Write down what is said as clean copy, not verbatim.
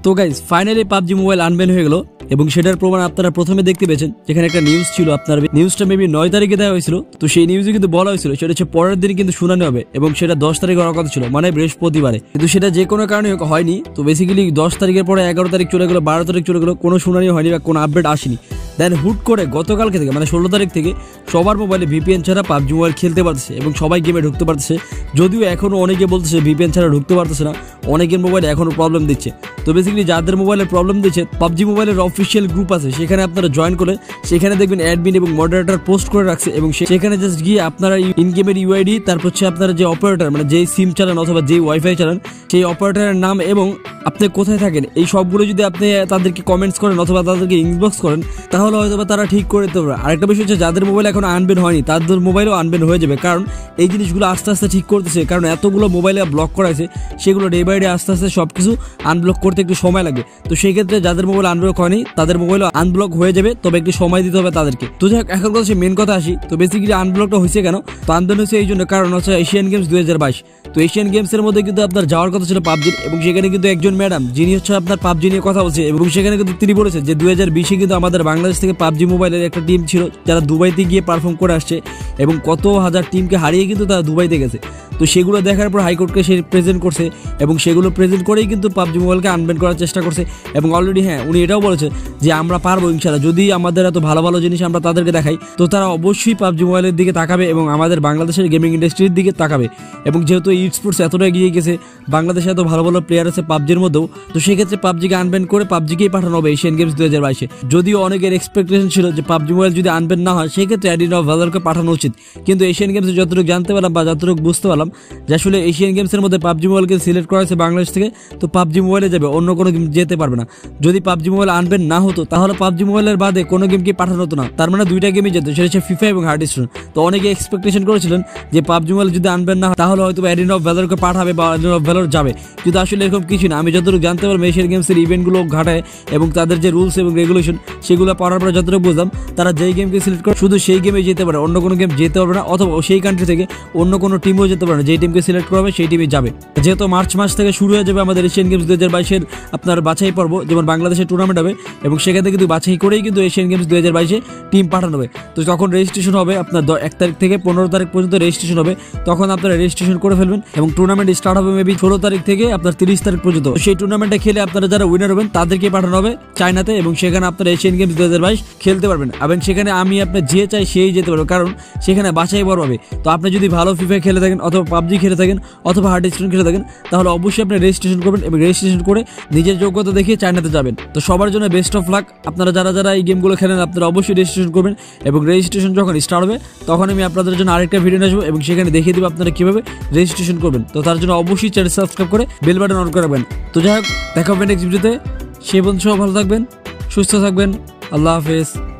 তো guys finally PUBG mobile unban হয়ে গেল এবং সেটার প্রমাণ আপনারা প্রথমে দেখতে পেয়েছেন, যেখানে একটা নিউজ ছিল। আপনার নিউজটা মেবি 9 তারিখে দেওয়া হয়েছিল। তো সেই নিউজে কিন্তু বলা হয়েছিল সেটা হচ্ছে পরের দিন কিন্তু শুনানি হবে এবং সেটা 10 তারিখে হওয়ার কথা ছিল, মানে বৃহস্পতিবারে। কিন্তু সেটা যে কোনো কারণে হয়নি। তো বেসিক্যালি 10 তারিখের পরে 11 তারিখ চলে গেল, 12 তারিখ চলে গেল, কোনো শুনানি হয়নি বা কোনো আপডেট আসেনি। দেন হুট করে গতকালকে থেকে মানে 16 তারিখ থেকে সবার মোবাইলে ভিপিএন ছাড়া পাবজি মোবাইল খেলতে পারতেছে এবং সবাই গেমে ঢুকতে পারতেছে। যদিও এখনও অনেকে বলতেছে ভিপিএন ছাড়া ঢুকতে পারতেছে না, অনেকের মোবাইলে এখনও প্রবলেম দিচ্ছে। তো বেসিক্যালি যাদের মোবাইলে প্রবলেম দিচ্ছে, পাবজি মোবাইলের অফিসিয়াল গ্রুপ আছে, সেখানে আপনারা জয়েন করে সেখানে দেখবেন অ্যাডমিন এবং মডারেটর পোস্ট করে রাখছে এবং সেখানে জাস্ট গিয়ে আপনারা ইন গেমের ইউআইডি, তারপর হচ্ছে আপনারা যে অপারেটর মানে যেই সিম চালান অথবা যেই ওয়াইফাই চালান সেই অপারেটরের নাম এবং আপনি কোথায় থাকেন এই সবগুলো যদি আপনি তাদেরকে কমেন্টস করেন অথবা তাদেরকে ইনবক্স করেন, তাহলে হয়তো তারা ঠিক করে দিতে পারবে। আরেকটা বিষয় হচ্ছে যাদের মোবাইল এখন আনব্যান হয়নি তাদের মোবাইলও আনব্যান হয়ে যাবে, কারণ এই জিনিসগুলো আস্তে আস্তে ঠিক করতেছে। কারণ এতগুলো মোবাইলে ব্লক করা আছে, সেগুলো ডে বাই ডে আস্তে আস্তে সবকিছু আনব্লক করতে একটু সময় লাগবে। তো সেই ক্ষেত্রে যাদের মোবাইল আনব্লক হয়নি তাদের মোবাইলও আনব্লক হয়ে যাবে, তবে একটু সময় দিতে হবে তাদেরকে। তো যাই হোক, এখন কথা মেন কথা আসি। তো বেসিক্যালি আনব্লকটা হয়েছে কেন? তো আনব্যান হয়েছে এই জন্য, কারণ হচ্ছে এশিয়ান গেমস 2022। তো এশিয়ান গেমসের মধ্যে কিন্তু আপনার যাওয়ার কথা ছিল পাবজির, এবং সেখানে কিন্তু একজন ম্যাডাম যিনি হচ্ছে আপনার পাবজি নিয়ে কথা বলছে এবং সেখানে কিন্তু তিনি বলেছেন যে 2020-এ কিন্তু আমাদের বাংলাদেশ থেকে পাবজি মোবাইলের একটা টিম ছিল যারা দুবাইতে গিয়ে পারফর্ম করে আসছে এবং কত হাজার টিমকে হারিয়ে কিন্তু তারা দুবাইতে গেছে। তো সেগুলো দেখার পর হাইকোর্টকে সে প্রেজেন্ট করছে এবং সেগুলো প্রেজেন্ট করেই কিন্তু পাবজি মোবাইলকে আনব্যান করার চেষ্টা করছে। এবং অলরেডি হ্যাঁ, উনি এটাও বলেছে যে আমরা পারবো ইনশাআল্লাহ, যদি আমাদের এত ভালো ভালো জিনিস আমরা তাদেরকে দেখাই তো তারা অবশ্যই পাবজি মোবাইলের দিকে তাকাবে এবং আমাদের বাংলাদেশের গেমিং ইন্ডাস্ট্রির দিকে তাকাবে। এবং যেহেতু ই স্পোর্টস এতটা এগিয়ে গেছে, বাংলাদেশে এত ভালো ভালো প্লেয়ার আছে পাবজির মধ্যেও, তো সেক্ষেত্রে পাবজিকে আনব্যান করে পাবজিকেই পাঠানো হবে এশিয়ান গেমস 2022-এ। যদিও অনেকের এক্সপেকটেশন ছিল যে পাবজি মোবাইল যদি আনব্যান না হয় সেক্ষেত্রে অ্যাডিন অফ ভ্যালরকে পাঠানো উচিত, কিন্তু এশিয়ান গেমসে যতটুকু জানতে পারলাম বা যতটুকু বুঝতে পারলাম যে আসলে এশিয়ান গেমসের মধ্যে পাবজি মোবাইলকে সিলেক্ট করা হয়েছে বাংলাদেশ থেকে, তো পাবজি মোবাইলে যাবে, অন্য কোনো গেম যেতে পারবে না। যদি পাবজি মোবাইল আনব্যান না হতো তাহলে পাবজি মোবাইলের বাদে কোনো গেমকে পাঠানো হতো না, তার মানে দুইটা গেমই যেত, সেটা হচ্ছে ফিফা এবং হার্ডস্টোন। তো অনেকে এক্সপেকটেশন করেছিলেন যে পাবজি মোবাইল যদি আনব্যান না হয় তাহলে হয়তো অ্যাডিন অফ ভ্যালরকে পাঠাবে বা অ্যাডিন অফ ভ্যালর যাবে, কিন্তু আসলে এরকম কিছু না। আমি যতটুকু জানতে পারলাম এশিয়ান গেমসের ইভেন্টগুলো ঘাটায় এবং তাদের যে রুলস এবং রেগুলেশন সেগুলো পড়ার পরে যতটুকু বুঝলাম, তারা যেই গেমকে সিলেক্ট করে শুধু সেই গেমে যেতে পারে, অন্য কোনো গেম যেতে পারবে না, অথবা সেই কান্ট্রি থেকে অন্য কোনো টিমও যেতে পারে না। যেই টিমকে সিলেক্ট করা হবে সেই টিমে যাবে। যেহেতু মার্চ মাস থেকে শুরু হয়ে যাবে আমাদের এশিয়ান গেমস 2022-এর আপনার বাছাই পর্ব, যেমন বাংলাদেশের টুর্নামেন্ট হবে এবং সেখানে কিন্তু বাছাই করেই কিন্তু এশিয়ান গেমস 2022-এ টিম পাঠানো হবে। তো তখন রেজিস্ট্রেশন হবে আপনার 1 তারিখ থেকে 15 তারিখ পর্যন্ত রেজিস্ট্রেশন হবে, তখন আপনারা রেজিস্ট্রেশন করে ফেলবেন এবং টুর্নামেন্ট স্টার্ট হবে মেবি 16 তারিখ থেকে আপনার 30 তারিখ পর্যন্ত। সেই টুর্নামেন্টে খেলে আপনারা যারা উইনার হবেন তাদেরকে পাঠানো হবে চায়নাতে এবং সেখানে আপনারা এশিয়ান গেমস 2022 খেলতে পারবেন। এবং সেখানে আমি আপনার যে চাই সেই যেতে পারবো, কারণ সেখানে বাছাই পর্ব হবে। তো আপনি যদি ভালো ফিফা খেলে থাকেন অথবা পাবজি খেলে থাকেন অথবা হার্ডস্টোন খেলে থাকেন তাহলে অবশ্যই আপনি রেজিস্ট্রেশন করবেন এবং রেজিস্ট্রেশন করে নিজের যোগ্যতা দেখিয়ে চায়নাতে যাবেন। তো সবার জন্য বেস্ট অফ লাক। আপনারা যারা যারা এই গেমগুলো খেলেন আপনারা অবশ্যই রেজিস্ট্রেশন করবেন এবং রেজিস্ট্রেশন যখন স্টার্ট হবে তখন আমি আপনাদের জন্য আরেকটা ভিডিও আসবো এবং সেখানে দেখিয়ে দেবো আপনারা কীভাবে রেজিস্ট্রেশন করবেন। তো তার জন্য অবশ্যই চ্যানেল সাবস্ক্রাইব করে বেল বাটন অন করে রাখবেন। তো যাই হোক, দেখা হবে নেক্সট ভিডিওতে। সেই বন্ধু সব ভালো থাকবেন, সুস্থ থাকবেন। আল্লাহ হাফেজ।